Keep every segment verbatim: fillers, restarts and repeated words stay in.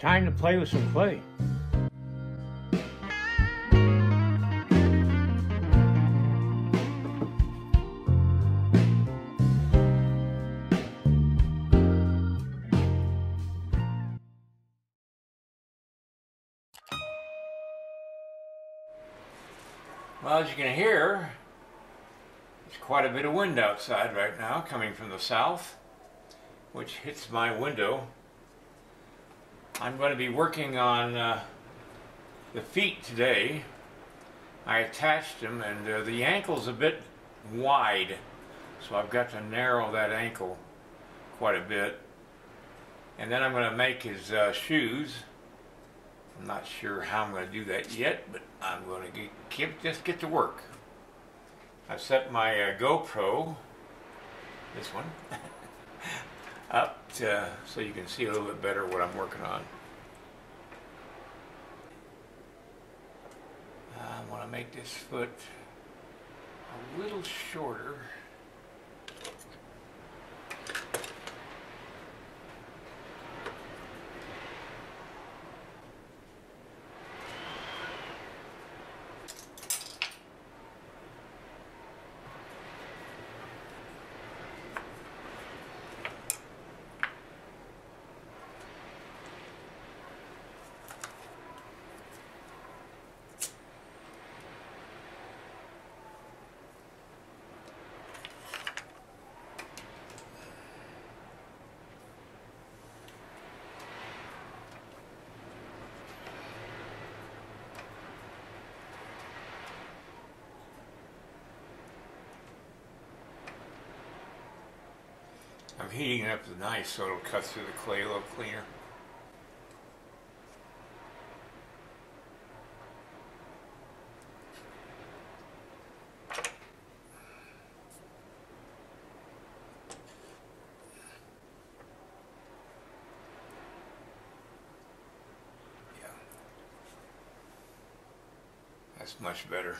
Time to play with some clay. Well, as you can hear, there's quite a bit of wind outside right now coming from the south, which hits my window. I'm going to be working on uh, the feet today. I attached them, and uh, the ankle's a bit wide, so I've got to narrow that ankle quite a bit. And then I'm going to make his uh, shoes. I'm not sure how I'm going to do that yet, but I'm going to get, get, just get to work. I've set my uh, GoPro, this one, up to, so you can see a little bit better what I'm working on. I want to make this foot a little shorter. I'm heating it up the knife so it'll cut through the clay a little cleaner. Yeah. That's much better.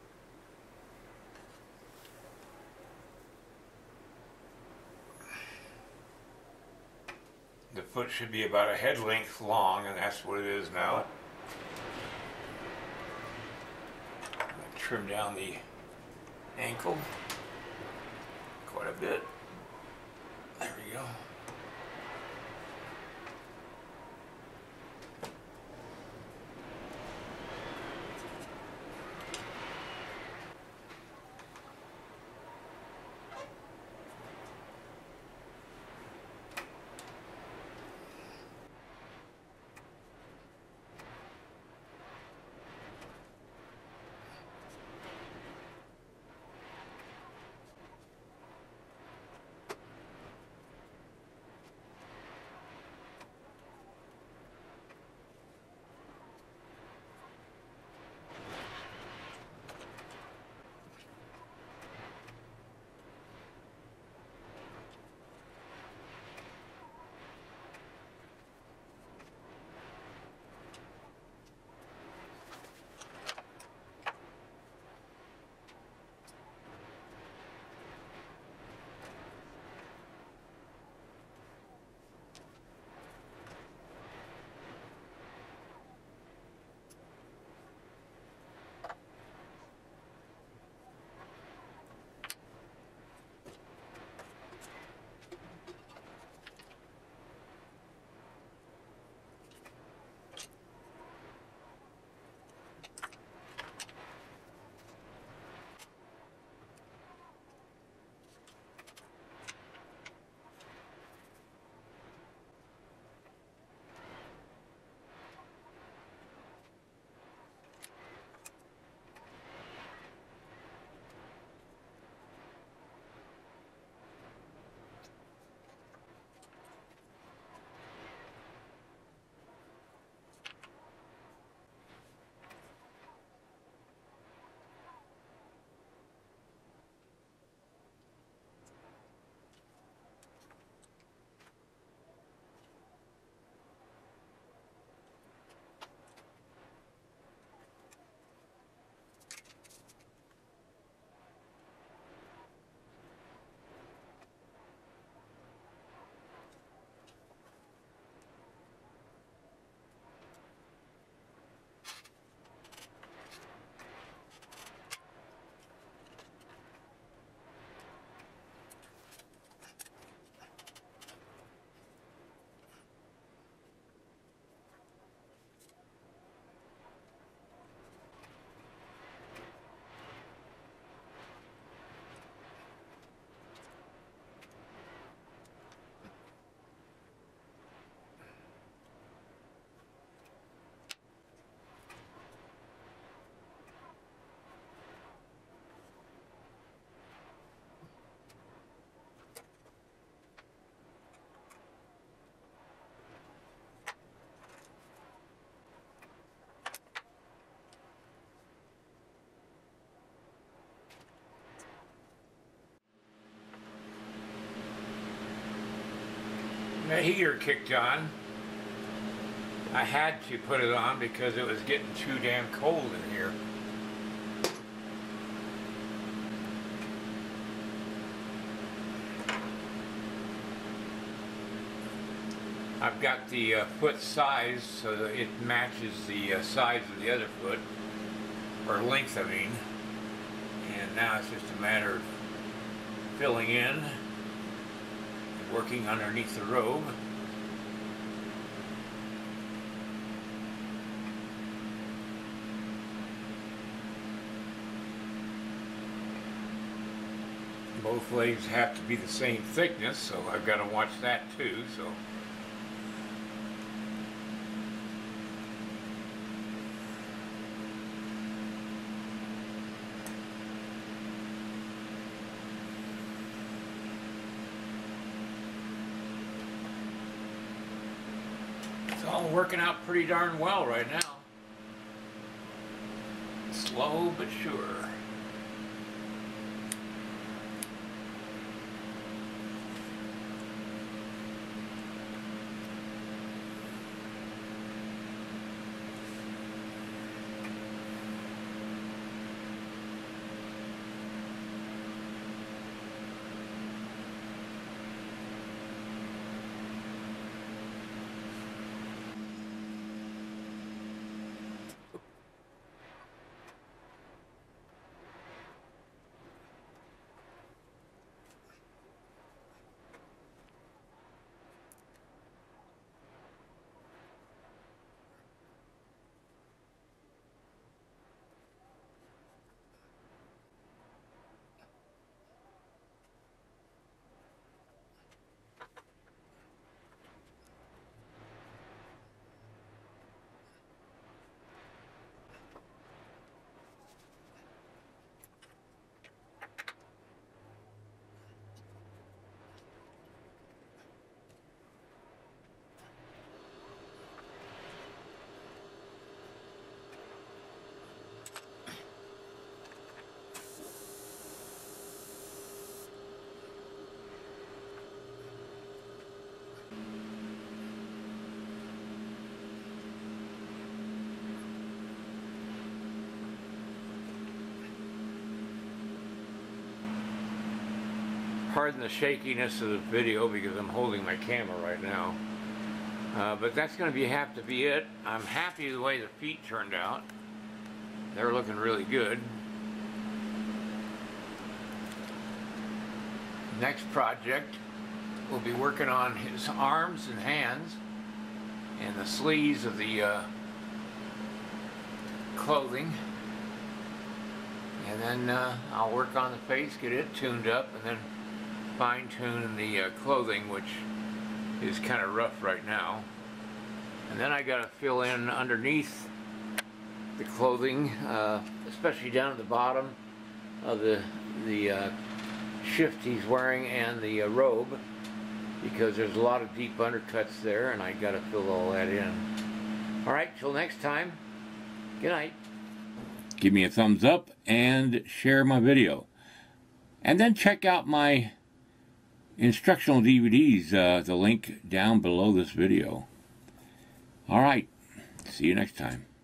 The foot should be about a head length long, and that's what it is now. I'm going to trim down the ankle quite a bit. There we go. the heater kicked on. I had to put it on because it was getting too damn cold in here. I've got the uh, foot size so that it matches the uh, size of the other foot, or length I mean, and now it's just a matter of filling in and working underneath the robe. Both legs have to be the same thickness, so I've got to watch that too. So it's all working out pretty darn well right now. Slow but sure. Pardon the shakiness of the video because I'm holding my camera right now. Uh, but that's going to be have to be it. I'm happy the way the feet turned out. They're looking really good. Next project, we'll be working on his arms and hands and the sleeves of the uh, clothing. And then uh, I'll work on the face, get it tuned up, and then fine-tune the uh, clothing, which is kind of rough right now. And then I got to fill in underneath the clothing, uh, especially down at the bottom of the the uh, shift he's wearing and the uh, robe, because there's a lot of deep undercuts there, and I got to fill all that in. All right, till next time. Good night. Give me a thumbs up and share my video, and then check out my instructional D V Ds, uh, the link down below this video. All right, see you next time.